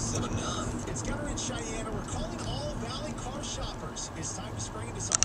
7-9. It's Gunner and Cheyenne. We're calling all Valley car shoppers. It's time to spring into some